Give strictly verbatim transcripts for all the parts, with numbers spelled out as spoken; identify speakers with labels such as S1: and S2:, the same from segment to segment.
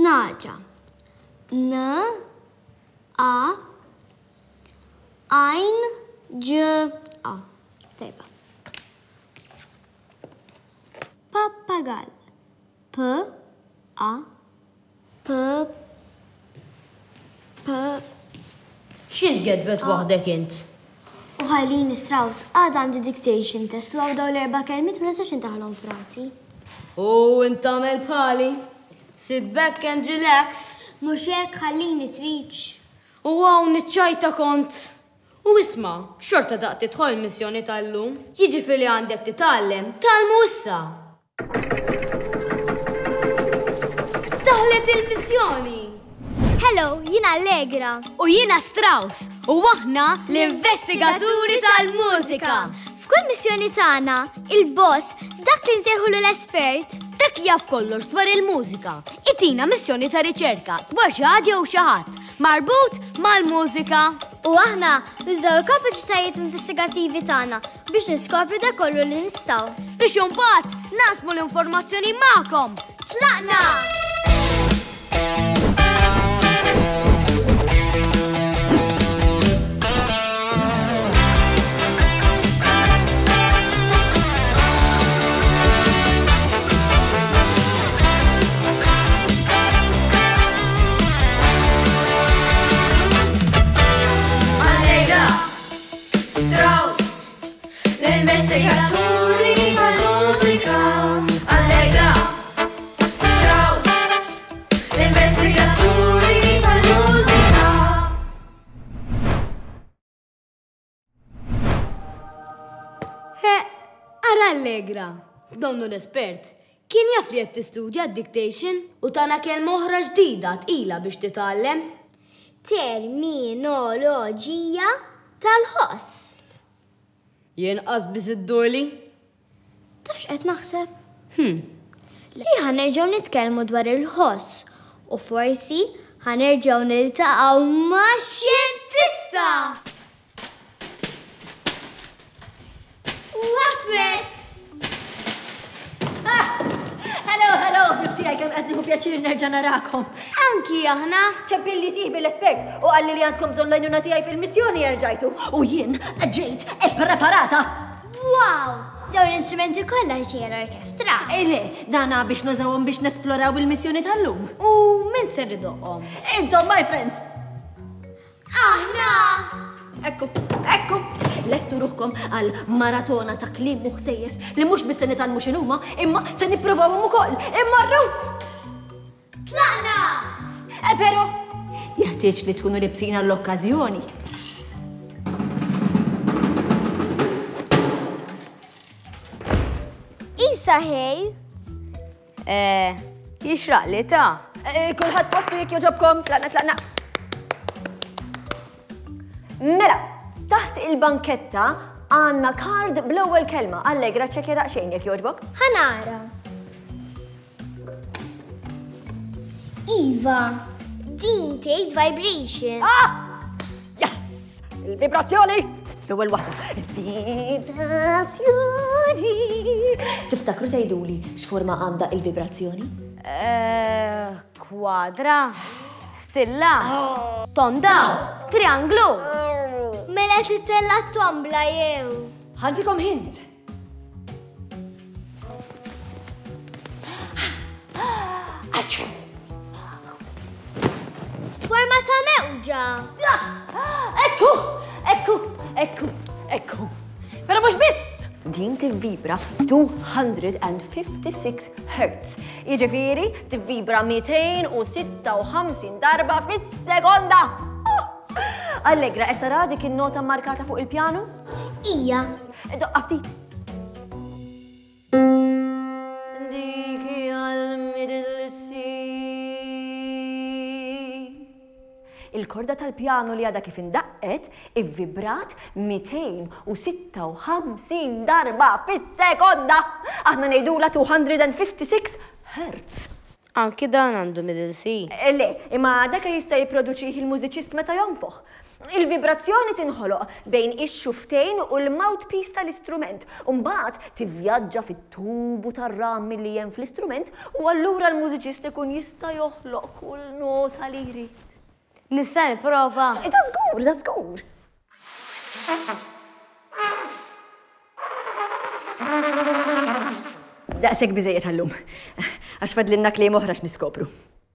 S1: Naġa. N, A, Ein, J, A. Tajba. Pappagall. P, A, P, P.
S2: X'int gedbet waħdek int?
S1: U Jayden Strauss, għad għandi dictation test u għawdaw l-erba kelmit ma nistax intaħlhom frasi.
S2: U int tagħmel bħali. Sit back and relax.
S1: Mhux hekk ħallini triċ.
S2: U għaw niċċajta kont. U isma, xorta daq tidħol missjoni tal-lum. Jiġifieri għandek titgħallem tal-Mużika. Daħlet il-missjoni.
S1: Hello, jina Allegra.
S2: U jina Strauss. U aħna l-Investigaturi tal-Mużika.
S1: F'kull missjoni tagħna, il-boss dak li nsejħulu l-espert.
S2: Dak jaf kollox dwar il-mużika. Itina missjoni ta' riċerka dwar xi ħaġa jew xi ħadd marbut mal-mużika.
S1: U aħna nużaw l-kapaċitajiet investigativi tagħna biex niskopru dak kollu li nistgħu.
S2: Biex imbagħad nasmu l-informazzjoni magħkom.
S1: Tlaqna!
S3: Strauss, l-Investigaturi tal-Mużika. Allegra, Strauss, l-Investigaturi tal-Mużika.
S2: He, ara Allegra, donnu l-espert, kien jaf li qed tistudja d-dictation u tana kelma oħra ġdida tqila biex titgħallem?
S1: Terminoloġija tal-Ħoss.
S2: Jien qasbis id-durli?
S1: Tafx qed naħseb?
S2: Hmm.
S1: Li ħanerġgħu nitkellmu dwar il-ħoss u forsi ħanerġgħu niltaqgħu ma' xjentista. Waslet!
S4: Hello, hello, bibtijaj, kem għadniħu pjaċir nerġa narakom.
S2: Anki aħna.
S4: ċempilli siħbi l-espert u għalli li għandkom bżon lajnuna tijaj fil-missjoni jarġajtu. U jien ġejt e-preparata.
S1: Wow! Dawn l-instrumenti kollha ġej l-orkestra.
S4: Ile, dana biex nużawhom biex nesploraw il-missjoni tal-lum.
S2: U min ser idoqhom?
S4: Intom, my friends.
S1: Aħna!
S4: Ekku, ekku. Lestu ruħkom għal maratona ta' klim muħsejjes li mhux bis se nitalmu x'inhuma, imma se nipprovawhom ukoll. Immarru!
S1: Tlaqna!
S4: E però, jeħtieġ li tkunu libsina l-okkażjoni.
S1: Isa ħej?
S2: Eh, jixraq li ta'
S4: Kulħadd postu jekk joġobkom, tlaqna tlaqna. Mela, taħt il-banketta għandna kard bl-ewwel kelma. Allegra ċekja daqsxejn jekk joġbok.
S1: Ħanara. Iva, din tgħid vibration.
S4: Ah! Yes! Il-vibrazzjoni! L-ewwel waħda. Vibrazzjoni! Tiftakru tgħiduli x'forma għandha il-vibrazzjoni?
S2: Eh, kwadra, stilla, tonda, trianglu.
S1: Mela titella tombla jew.
S4: Ħantikom hint.
S1: Forma ta' mewġa.
S4: Ekku, ekku, ekku, ekku. Pero mhux biss. Din tivvibra two hundred fifty-six hertz. Jiġifieri tivvibra two sixty-five darba fis-sekonda. Allegra, qed tara dik in-nota markata fuq il-pjanu?
S1: Ija.
S4: Doqqa ftit. Dik hija l-middle C. Il-korda tal-pjanu li għadha kif indaqqet ivvibrat two sixty-five darba fis-sekonda. Aħna ngħidula two hundred fifty-six hertz.
S2: Anki dan għandu middle C.
S4: Le, imma dak jista' jipproduċih il-mużiċist meta jonfoħ. Il-vibrazzjoni tinħoloq bejn ix-xuftejn u l-mouthpiece tal-istrument. Mbagħad tivvjaġġa fit-tubu tar-rammi li hemm fl-istrument u allura l-mużiċist ikun jista' joħloq kull nota li jrid.
S2: Nista' nipprova.
S4: Da żgur, da żgur. Daqshekk biżejjed għallum, għax fadlilna kliem oħra x'niskopru.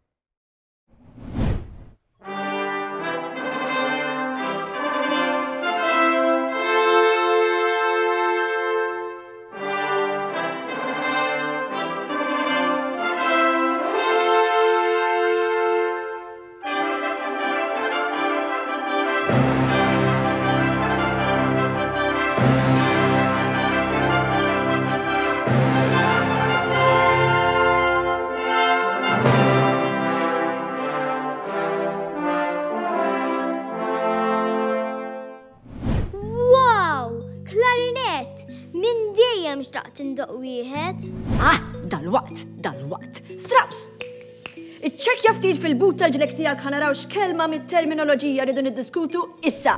S1: Tindoq wieħed.
S4: Ah, dal-waqt, dal-waqt. Strauss! Iċċekkja ftit fil-but tal-ġlek tiegħek ħanaraw x'kelma mit-terminoloġija rridu niddiskutu issa.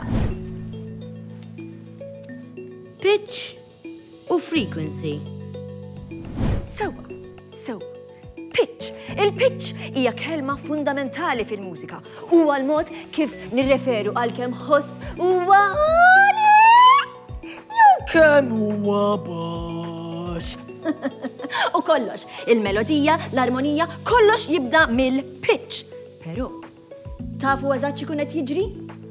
S2: Pitch u frequency.
S4: Sewa, sewa. Pitch. Il-pitch hija kelma fundamentali fil-mużika. Huwa l-mod kif nirreferu għal kemm ħoss huwa għali jew kemm huwa baxx. U kollox, il-melodija, l-armonija, kollox jibda mill-pitch. Però, tafu eżatt x'ikun qed jiġri?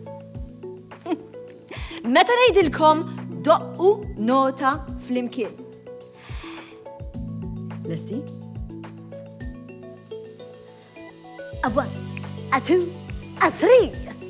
S4: Meta ngħidilkom doqqu nota flimkien. Lesti? A one, a two, a three.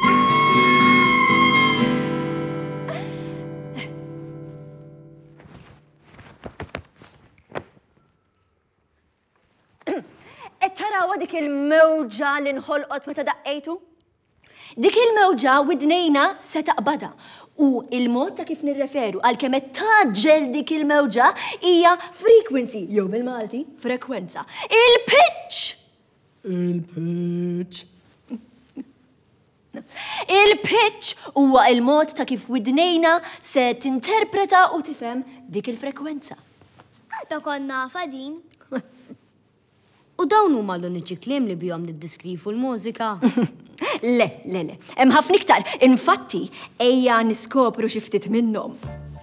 S4: Tarawa dik il-mewġa li nħolqot meta daqqejtu? Dik il-mewġa widnejna se taqbada u il-mod ta' kif nirreferu għal kemm qed taġġel dik il-mewġa hija frequency jew bil-Malti frekwenza. Il-pitch! Il-pitch. Il-pitch huwa il-mod ta' kif widnejna se tinterpreta u tifhem dik il-frekwenza.
S1: Għadda konna nafa din.
S2: U dawn huma l-uniċi kliem li bihom niddiskrivu l-mużika.
S4: Le, le, le. Hemm ħafna iktar. Infatti, ejja niskopru xi ftit minnhom.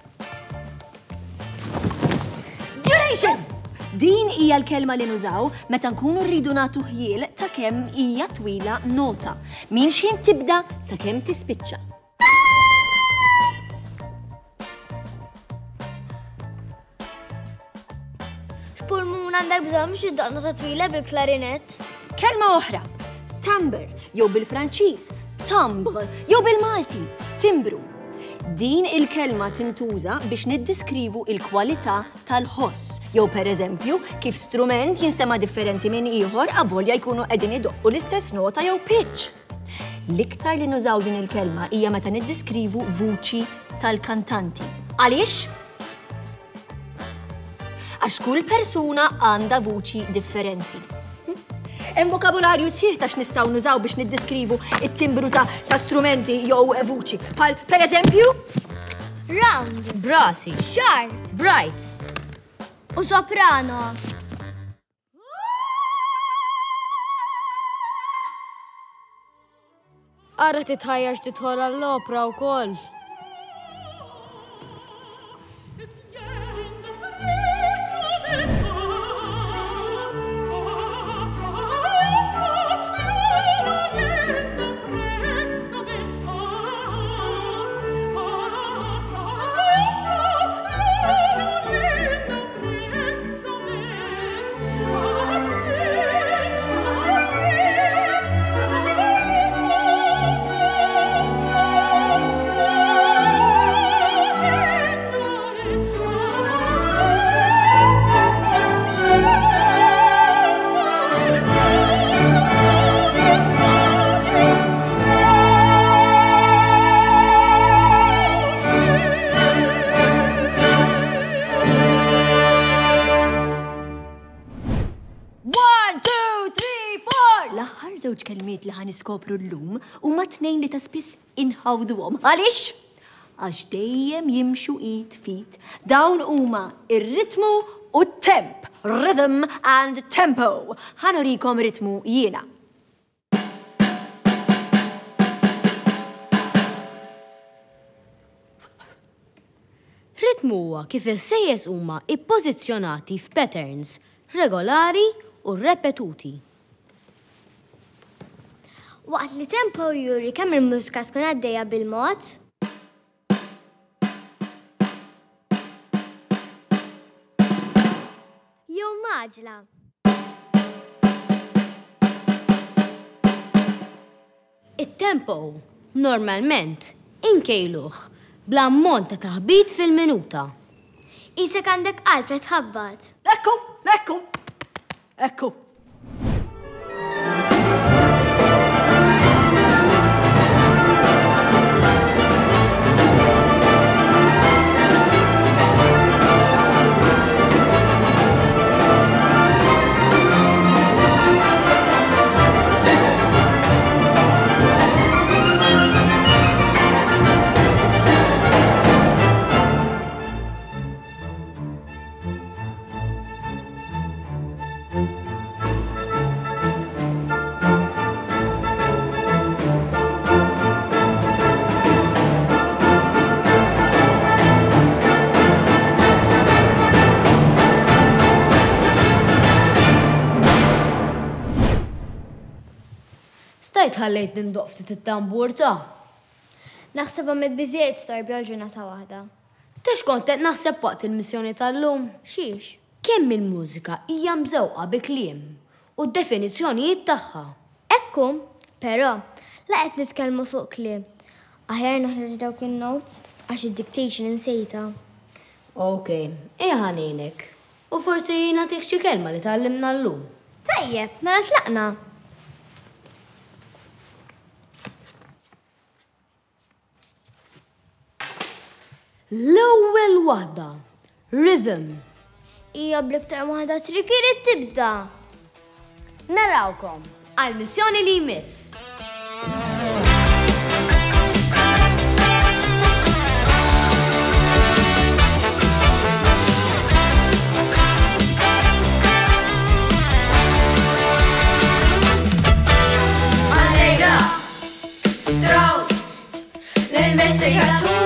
S4: Duration! Din hija l-kelma li nużaw meta nkunu rridu nagħtu ħjiel ta' kemm hija twila nota. Min xejn tibda sakemm tispiċċa.
S1: X'pulmun għandek bżonn biex iddoq nota twila bil-klarinett?
S4: Kelma oħra, timbre, jew bil-Franċiż, timbre, jew bil-Malti, timbru. Din il-kelma tintuża biex niddiskrivu il-kwalità tal-ħoss, jew pereżempju kif strument jinstema' differenti minn ieħor avolja jkunu qegħdin idoqqu l-istess nota jew pitch. L-iktar li nużaw din il-kelma hija meta niddiskrivu vuċi tal-kantanti. Għaliex? Għax kull persuna għandha vuċi differenti. Hemm vokabularju sħiħ ta' x'nistgħu nużaw biex niddiskrivu it-timbru ta' strumenti jew vuċi. Bħal pereżempju
S1: round,
S2: brassy,
S1: sharp,
S2: bright
S1: u soprano.
S2: Ara titħajjax titħol għall-opra wkoll.
S3: Oh
S4: L-aħħar żewġ kelmiet li ħaniskopru llum huma tnejn li ta' spiss inħawduhom. Għaliex? Għax dejjem jimxu id fit. Dawn huma ir-ritmu u t-temp. Rhythm and tempo. Ħanurikom ritmu jiena.
S2: Ritmu huwa kif is-sejjes huma ippożizzjonati f'patterns regolari u repetuti.
S1: Waqt li tempo juri kemm il-mużika tkun għaddejja bil-mod, jew maġla.
S2: It-tempo normalment inkejluh bl-ammont ta' taħbit fil-minuta.
S1: Isek għandek qalb qed tħabbat.
S4: Ekku, ekku, ekku.
S2: Stajt ħallejt nindoq ftit it-tambur ta'.
S1: Naħsebha mid-biżejjed storbi għal ġurnata waħda.
S2: Tex kont qed naħseb waqt il-missjoni tal-lum.
S1: Xiex?
S2: Kemm il-mużika hija mżewqa bi kliem u d-definizzjonijiet tagħha.
S1: Ekku, però la qed nitkellmu fuq kliem. Aħjar noħroġ dawk in-notes għax id-dictation insejta.
S2: Okej, ejja ħanienek. U forsi nagħtik xi kelma li tgħallimna llum.
S1: Tajjeb, mela tlaqna.
S2: L-ewwel waħda, rhythm.
S1: Hija bl-iktar waħda triki li tibda.
S2: Narawkom għall-missjoni li jmiss.
S3: Allegra, Strauss, L-Investigaturi.